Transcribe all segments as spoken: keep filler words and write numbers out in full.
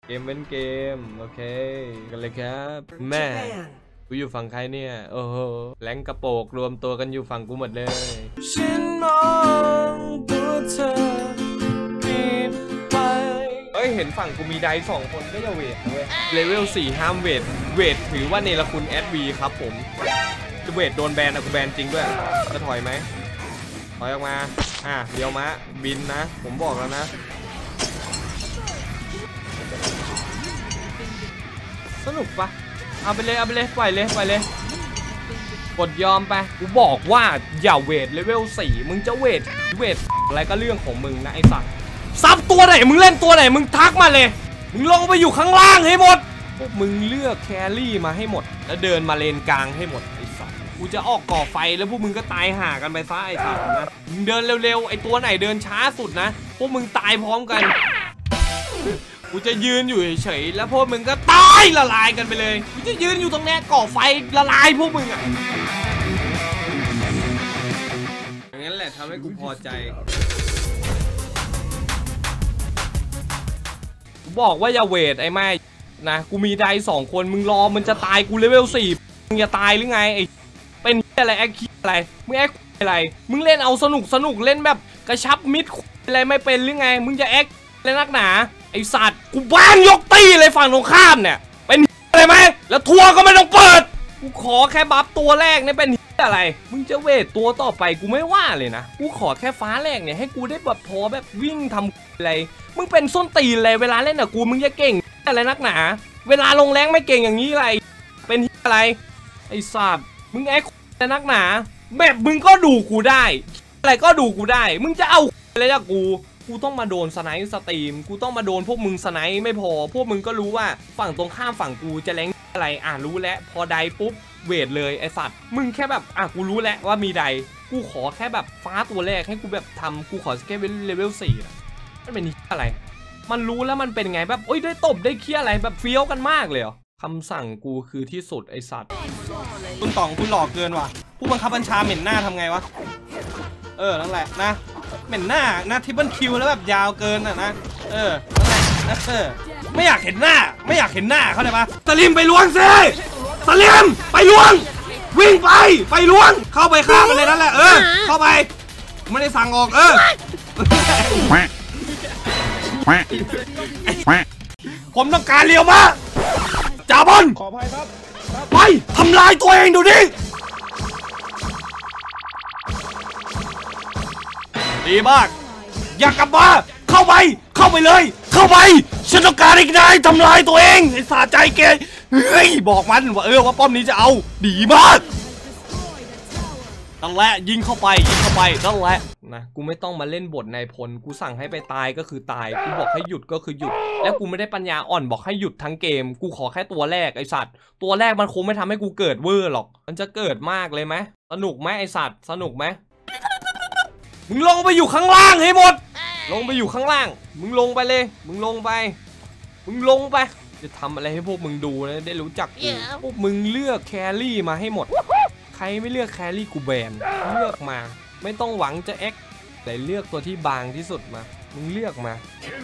เกมเป็นเกมโอเคกันเลยครับแม่กูอยู่ฝั่งใครเนี่ยโอ้โหแหลงกระโปกรวมตัวกันอยู่ฝั่งกูหมดเลยฉันมองตัวเธอปิดไปเอ้ยเห็นฝั่งกูมีไดสองคนก็จะเวทเลยเลเวลสี่ห้ามเวทเวทถือว่าเนรคุณแอดวีครับผมจะเวทโดนแบนอะกูแบนจริงด้วยจะถอยไหมถอยออกมาอ่ะเดี๋ยวมาบินนะผมบอกแล้วนะสนุกปะเอาไปเลยเอาไปเลยปล่อยเลยปล่อยเลยกดยอมไปกูบอกว่าอย่าเวทเลเวลสี่มึงจะเวทเวทอะไรก็เรื่องของมึงนะไอ้สัตว์ซับตัวไหนมึงเล่นตัวไหนมึงทักมาเลยมึงลงไปอยู่ข้างล่างให้หมดพวกมึงเลือกแครี่มาให้หมดแล้วเดินมาเลนกลางให้หมดไอ้สัตว์กูจะออกก่อไฟแล้วพวกมึงก็ตายห่ากันไปซะไอ้สัตว์นะมึงเดินเร็วๆไอ้ตัวไหนเดินช้าสุดนะพวกมึงตายพร้อมกันกูจะยืนอยู่เฉยๆแล้วพวกมึงก็ตายละลายกันไปเลยกูจะยืนอยู่ตรงนี้ก่อไฟละลายพวกมึงอ่ะอย่างนั้นแหละทำให้กูพอใจกูบอกว่าอย่าเวทไอ้แม่นะกูมีไดสองคนมึงรอมันจะตายกูเลเวลสี่มึงจะตายหรือไงไอ้เป็นอะไรแอคคีอะไรมึงแอคอะไรมึงเล่นเอาสนุกสนุกเล่นแบบกระชับมิดอะไรไม่เป็นหรือไงมึงจะแอคอะไรนักหนาไอสัตว์กูบ้านยกตีเลยฝั่งตรงข้ามเนี่ยเป็นอะไรไหมแล้วทัวร์ก็ไม่ต้องเปิดกูขอแค่บัฟตัวแรกเนี่ยเป็นอะไรมึงจะเวทตัวต่อไปกูไม่ว่าเลยนะกูขอแค่ฟ้าแรกเนี่ยให้กูได้แบบพอแบบวิ่งทำอะไรมึงเป็นส้นตีนเลยเวลาเล่นอะกูมึงจะเก่งอะไรนักหนาเวลาลงแรงไม่เก่งอย่างนี้อะไรเป็นอะไรไอสัตว์มึงแอคอะไรนักหนาแบบมึงก็ดูกูได้อะไรก็ดูกูได้มึงจะเอาอะไรจากกูกูต้องมาโดนสไนป์สตรีมกูต้องมาโดนพวกมึงสไนป์ไม่พอพวกมึงก็รู้ว่าฝั่งตรงข้ามฝั่งกูจะแรงอะไรอ่ะรู้แล้วพอไดปุ๊บเวทเลยไอสัตว์มึงแค่แบบอ่ะกูรู้แล้วว่ามีไดกูขอแค่แบบฟ้าตัวแรกให้กูแบบทำกูขอแค่เลเวลสี่มันเป็นอะไรมันรู้แล้วมันเป็นไงแบบโอ้ยได้ตบได้เคี้ยอะไรแบบเฟี้ยวกันมากเลยเหรอคำสั่งกูคือที่สุดไอสัตว์คุณต๋องคุณหลอกเกินว่ะผู้บังคับบัญชาเหม็นหน้าทำไงวะเออนั่นแหละนะเหม็นหน้านะทิปเปิลคิวแล้วแบบยาวเกินอ่ะนะเออนั่นแหละเออไม่อยากเห็นหน้าไม่อยากเห็นหน้าเขาเลยปะสลิมไปล้วงซิสลิมไปล้วงวิ่งไปไปล้วงเข้าไปฆ่ามันเลยนั่นแหละเออเข้าไปไม่ได้สั่งออกเออผมต้องการเลี้ยวมาจ่าบอลขออภัยครับไปทำลายตัวเองดูดิดีมากอยากกลับมาเข้าไปเข้าไปเลยเข้าไปฉันต้องการอีกนายทำลายตัวเองไอ้สาใจแกเฮ้ยบอกมันว่าเออว่าป้อมนี้จะเอาดีมากนั่นแหละยิงเข้าไปยิงเข้าไปนั่นแหละนะกูไม่ต้องมาเล่นบทนายพลกูสั่งให้ไปตายก็คือตายกูบอกให้หยุดก็คือหยุดแล้วกูไม่ได้ปัญญาอ่อนบอกให้หยุดทั้งเกมกูขอแค่ตัวแรกไอสัตว์ตัวแรกมันคงไม่ทำให้กูเกิดเวอร์หรอกมันจะเกิดมากเลยไหมสนุกไหมไอสัตว์สนุกไหมมึงลงไปอยู่ข้างล่างให้หมดลงไปอยู่ข้างล่างมึงลงไปเลยมึงลงไปมึงลงไปจะทำอะไรให้พวกมึงดูนะได้รู้จักกูพวกมึงเลือกแครี่มาให้หมดใครไม่เลือกแครี่กูแบนเลือกมาไม่ต้องหวังจะแอคแต่เลือกตัวที่บางที่สุดมามึงเลือกมา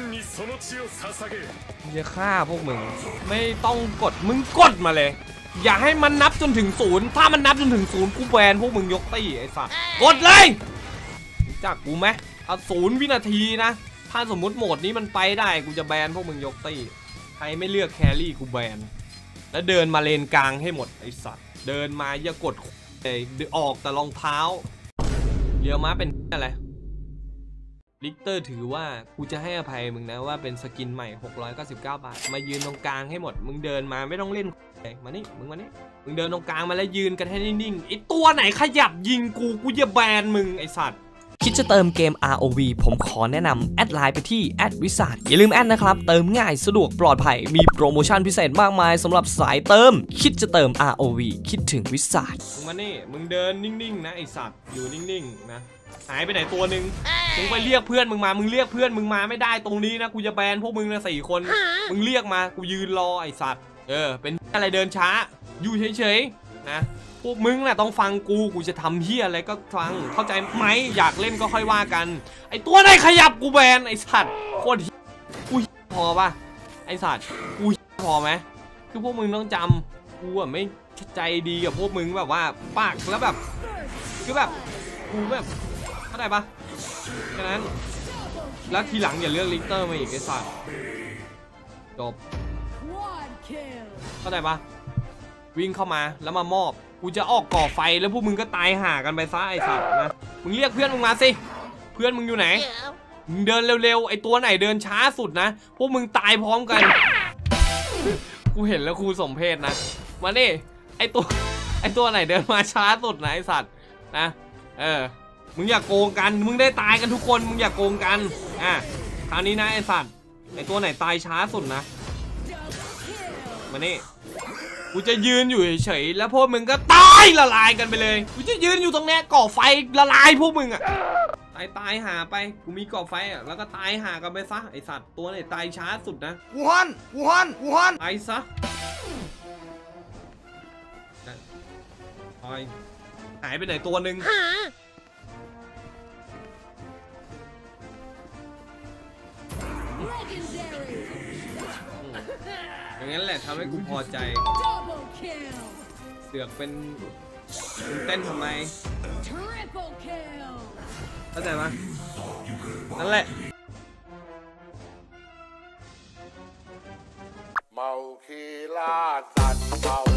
จะฆ่าพวกมึงไม่ต้องกดมึงกดมาเลยอย่าให้มันนับจนถึงศูนย์ถ้ามันนับจนถึงศูนย์กูแบนพวกมึงยกตี้ไอ้สัสกดเลยจากกูไหมเอาศูนย์วินาทีนะถ้าสมมุติโหมดนี้มันไปได้กูจะแบนพวกมึงยกตี้ใครไม่เลือกแครี่กูแบนแล้วเดินมาเลนกลางให้หมดไอ้สัตว์เดินมาอย่ากดเลยออกแต่รองเท้าเรียวม้าเป็นอะไรลิกเตอร์ถือว่ากูจะให้อภัยมึงนะว่าเป็นสกินใหม่หกร้อยเก้าสิบเก้าบาทมายืนตรงกลางให้หมดมึงเดินมาไม่ต้องเล่นมานี่มึงมานี่มึงเดินตรงกลางมาแล้วยืนกันให้นิ่งๆไอ้ตัวไหนขยับยิงกูกูจะแบนมึงไอ้สัตว์คิดจะเติมเกม อาร์ โอ วี ผมขอแนะนำแอดไลน์ไปที่แอดวิสาดอย่าลืมแอดนะครับเติมง่ายสะดวกปลอดภัยมีโปรโมชั่นพิเศษมากมายสำหรับสายเติมคิดจะเติม อาร์ โอ วี คิดถึงวิสาดมึงมานี่มึงเดินนิ่งๆนะไอสัตว์อยู่นิ่งๆนะหายไปไหนตัวหนึ่งมึงไปเรียกเพื่อนมึงมามึงเรียกเพื่อนมึงมาไม่ได้ตรงนี้นะกูจะแบนพวกมึงนะสี่คนมึงเรียกมากูยืนรอไอสัตว์เออเป็นอะไรเดินช้าอยู่เฉยๆนะพวกมึงแหละต้องฟังกูกูจะทำเฮียอะไรก็ฟังเข้าใจไหมอยากเล่นก็ค่อยว่ากันไอตัวไหนขยับกูแบนไอสัตว์โคตรกูพอป่ะไอสัตว์กูพอไหมคือพวกมึงต้องจำกูอ่ะไม่ใจดีกับพวกมึงแบบว่าปากแล้วแบบคือแบบกูแบบเข้าใจปะฉะนั้นแล้วทีหลังอย่าเลือกลิกเตอร์มาอีกไอ้สัตว์จบเข้าใจปะวิ่งเข้ามาแล้วมามอบกูจะออกก่อไฟแล้วพวกมึงก็ตายห่ากันไปซะไอ้สัตว์นะมึงเรียกเพื่อนมึงมาสิเพื่อนมึงอยู่ไหนมึงเดินเร็วๆไอ้ตัวไหนเดินช้าสุดนะพวกมึงตายพร้อมกันกูเห็นแล้วครูสมเพชนะมาดิไอ้ตัวไอ้ตัวไหนเดินมาช้าสุดนะไอ้สัตว์นะเออมึงอย่าโกงกันมึงได้ตายกันทุกคนมึงอย่าโกงกันอ่ะคราวนี้นะไอ้สัตว์ไอ้ตัวไหนตายช้าสุดนะมานี่กูจะยืนอยู่เฉยๆแล้วพวกมึงก็ตายละลายกันไปเลยกูจะยืนอยู่ตรงนี้ก่อไฟละลายพวกมึงอ่ะตายตายหาไปกูมีก่อไฟอ่ะแล้วก็ตายหากันไปซะไอสัตว์ตัวไหนตายช้าสุดนะกูฮันกูฮันกูฮันตายซะตายหายไปไหนตัวหนึ่งอย่างนั้นแหละทำให้กูพอใจเสือกเป็นเต้นทำไมเข้าใจไหมนั่นแหละเมาคีล่าสัตว์เมา